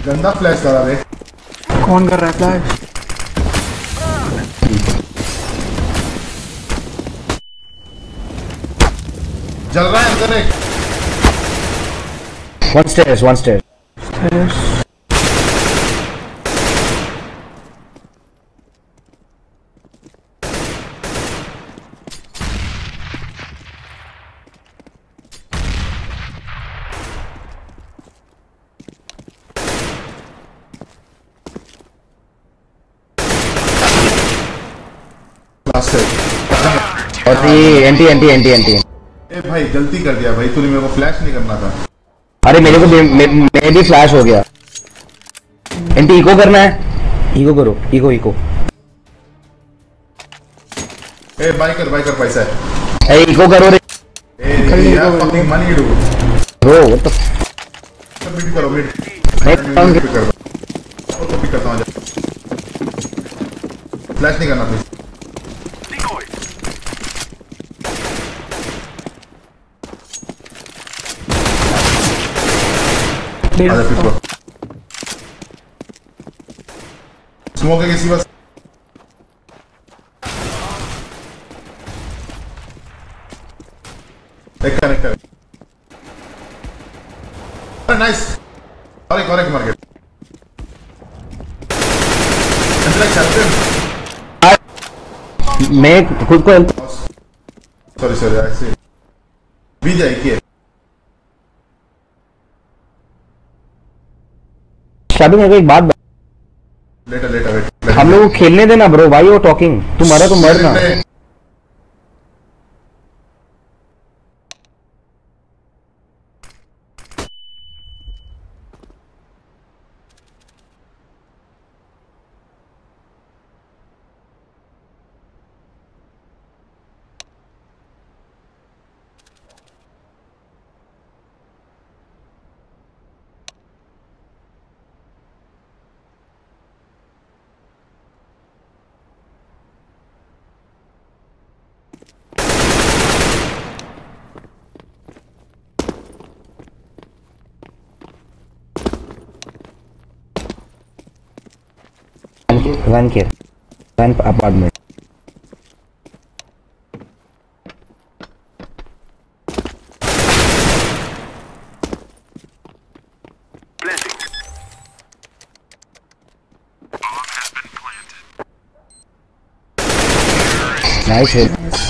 गंदा फ्लैश करा रे। कौन कर रहा है फ्लैश? जल रहा है अंदर एक। One stairs, one stairs. Stairs. और ये एंटी ए भाई गलती कर दिया भाई, तूने मेरे को फ्लैश नहीं करना था। अरे मेरे को मैं भी फ्लैश हो गया। एंटी इको करना है, इको करो, इको ए बाइकर पैसा है। ए इको करो रे। ए यार fucking money do bro what the submit करो मिड। मैं पिक कर दो और कॉपी करता हूं। फ्लैश नहीं करना प्लीज। आजा पिक करो। स्मोक है किसी बस। एक कनेक्टर। अरे नाइस। और एक मार्केट। मैं खुद को हेल्प। सॉरी ऐसे भी जाए कि शादी में एक बात लेटर हम लोग को खेलने देना ब्रो। Why you talking? तू मरा तो मरना। Run apartment. Nice hit.